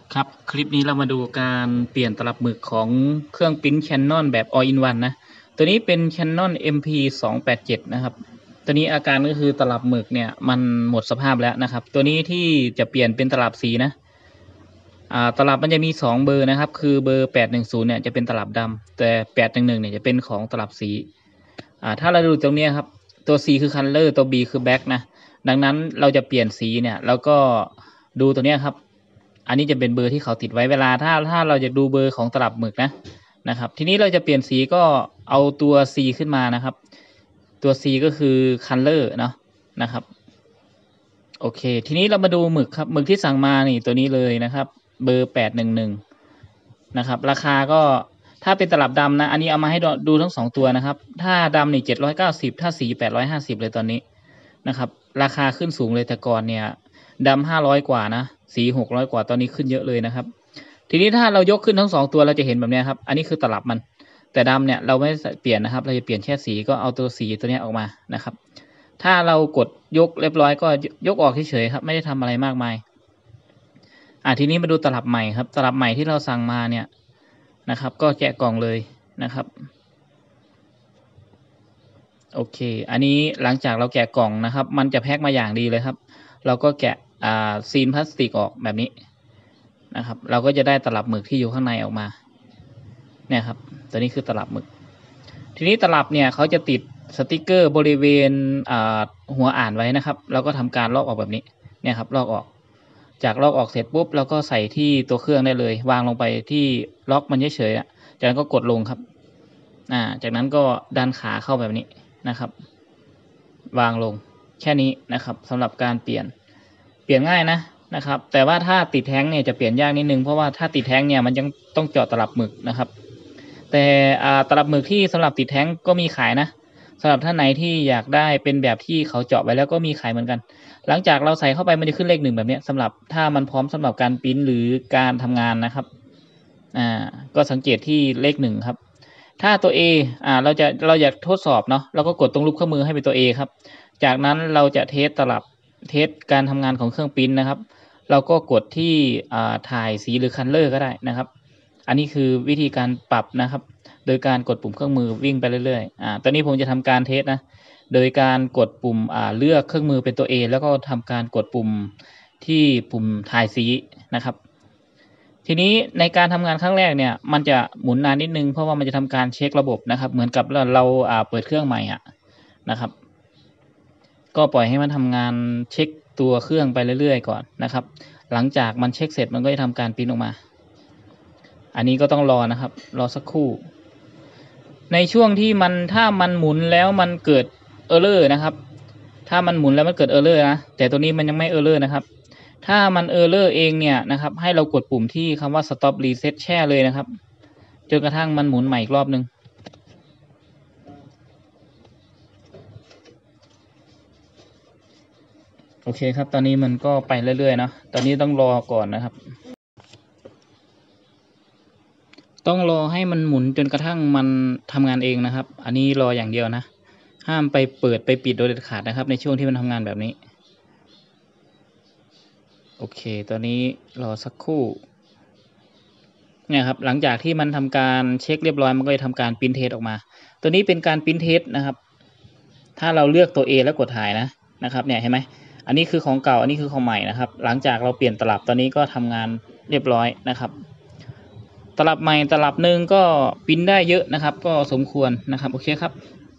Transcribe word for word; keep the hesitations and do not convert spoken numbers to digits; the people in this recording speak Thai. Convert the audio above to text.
ครับคลิปนี้เรามาดูการเปลี่ยนตลับหมึกของเครื่องปริ้น Canon แบบ All in One นะตัวนี้เป็น Canon เอ็ม พี สองแปดเจ็ด นะครับตัวนี้อาการก็คือตลับหมึกเนี่ยมันหมดสภาพแล้วนะครับตัวนี้ที่จะเปลี่ยนเป็นตลับสีนะอ่าตลับมันจะมีสองเบอร์นะครับคือเบอร์แปดหนึ่งศูนย์เนี่ยจะเป็นตลับดำแต่แปดหนึ่งหนึ่งเนี่ยจะเป็นของตลับสีอ่าถ้าเราดูตรงนี้ครับตัว C คือ Color ตัว B คือ Black นะดังนั้นเราจะเปลี่ยนสีเนี่ยแล้วก็ดูตัวนี้ครับอันนี้จะเป็นเบอร์ที่เขาติดไว้เวลาถ้าถ้าเราจะดูเบอร์ของตลับหมึกนะนะครับทีนี้เราจะเปลี่ยนสีก็เอาตัว C ขึ้นมานะครับตัว C ก็คือ Color เนาะนะครับโอเคทีนี้เรามาดูหมึกครับหมึกที่สั่งมานี่ตัวนี้เลยนะครับเบอร์แปดหนึ่งหนึ่งนะครับราคาก็ถ้าเป็นตลับดำนะอันนี้เอามาให้ดูทั้งสองตัวนะครับถ้าดำนี่เจ็ดร้อยเก้าสิบถ้าสีแปดร้อยห้าสิบเลยตอนนี้นะครับราคาขึ้นสูงเลยแต่ก่อนเนี่ยดำห้าร้อยกว่านะสีหกร้อยกว่าตอนนี้ขึ้นเยอะเลยนะครับทีนี้ถ้าเรายกขึ้นทั้งสองตัวเราจะเห็นแบบนี้ครับอันนี้คือตลับมันแต่ดำเนี่ยเราไม่เปลี่ยนนะครับเราจะเปลี่ยนแค่สีก็เอาตัวสีตัวนี้ออกมานะครับถ้าเรากดยกเรียบร้อยก็ยกออกเฉยๆครับไม่ได้ทำอะไรมากมายอ่ะทีนี้มาดูตลับใหม่ครับตลับใหม่ที่เราสั่งมาเนี่ยนะครับก็แกะกล่องเลยนะครับโอเคอันนี้หลังจากเราแกะกล่องนะครับมันจะแพ็คมาอย่างดีเลยครับเราก็แกะอ่าซีนพลาสติกออกแบบนี้นะครับเราก็จะได้ตลับหมึกที่อยู่ข้างในออกมาเนี่ยครับตัวนี้คือตลับหมึกทีนี้ตลับเนี่ยเขาจะติดสติกเกอร์บริเวณหัวอ่านไว้นะครับแล้วก็ทำการลอกออกแบบนี้เนี่ยครับลอกออกจากลอกออกเสร็จปุ๊บเราก็ใส่ที่ตัวเครื่องได้เลยวางลงไปที่ล็อกมันเฉยๆจากนั้นก็กดลงครับอ่าจากนั้นก็ดันขาเข้าแบบนี้นะครับวางลงแค่นี้นะครับสำหรับการเปลี่ยนเปลี่ยนง่ายนะนะครับแต่ว่าถ้าติดแท้งเนี่ยจะเปลี่ยนยากนิดนึงเพราะว่าถ้าติดแท้งเนี่ยมันยังต้องเจาะตลับหมึกนะครับแต่ตลับหมึกที่สำหรับติดแท้งก็มีขายนะสำหรับท่านไหนที่อยากได้เป็นแบบที่เขาเจาะไว้แล้วก็มีขายเหมือนกันหลังจากเราใส่เข้าไปมันจะขึ้นเลขหนึ่งแบบนี้สำหรับถ้ามันพร้อมสำหรับการปริ้นหรือการทำงานนะครับอ่าก็สังเกตที่เลขหนึ่งครับถ้าตัว A อ่าเราจะเราอยากทดสอบเนาะเราก็กดตรงรูปเครื่องมือให้เป็นตัว A ครับจากนั้นเราจะเทสตลับเทสการทำงานของเครื่องปริ้นนะครับเราก็กดที่อ่าถ่ายสีหรือคัลเลอร์ก็ได้นะครับอันนี้คือวิธีการปรับนะครับโดยการกดปุ่มเครื่องมือวิ่งไปเรื่อยๆอ่าตอนนี้ผมจะทำการเทสนะโดยการกดปุ่มอ่าเลือกเครื่องมือเป็นตัว A แล้วก็ทำการกดปุ่มที่ปุ่มถ่ายสีนะครับทีนี้ในการทำงานครั้งแรกเนี่ยมันจะหมุนนานนิดนึงเพราะว่ามันจะทำการเช็คระบบนะครับเหมือนกับเราเราอ่าเปิดเครื่องใหม่อ่ะนะครับก็ปล่อยให้มันทำงานเช็คตัวเครื่องไปเรื่อยๆก่อนนะครับหลังจากมันเช็คเสร็จมันก็จะทำการปริ้นออกมาอันนี้ก็ต้องรอนะครับรอสักครู่ในช่วงที่มันถ้ามันหมุนแล้วมันเกิดเออร์เลอร์นะครับถ้ามันหมุนแล้วมันเกิดเออร์เลอร์นะแต่ตัวนี้มันยังไม่เออร์เลอร์นะครับถ้ามันเออร์เลอร์เองเนี่ยนะครับให้เรากดปุ่มที่คำว่า stop reset แช่เลยนะครับจนกระทั่งมันหมุนใหม่อีกรอบนึงโอเคครับตอนนี้มันก็ไปเรื่อยๆเนาะตอนนี้ต้องรอก่อนนะครับต้องรอให้มันหมุนจนกระทั่งมันทำงานเองนะครับอันนี้รออย่างเดียวนะห้ามไปเปิดไปปิดโดยเด็ดขาดนะครับในช่วงที่มันทำงานแบบนี้โอเคตอนนี้รอสักครู่เนี่ยครับหลังจากที่มันทำการเช็คเรียบร้อยมันก็จะทำการปริ้นเทสออกมาตัวนี้เป็นการปริ้นเทสนะครับถ้าเราเลือกตัว A แล้วกดถ่ายนะนะครับเนี่ยเห็นไหมอันนี้คือของเก่าอันนี้คือของใหม่นะครับหลังจากเราเปลี่ยนตลับตอนนี้ก็ทำงานเรียบร้อยนะครับตลับใหม่ตลับหนึ่งก็ปริ้นได้เยอะนะครับก็สมควรนะครับโอเคครับ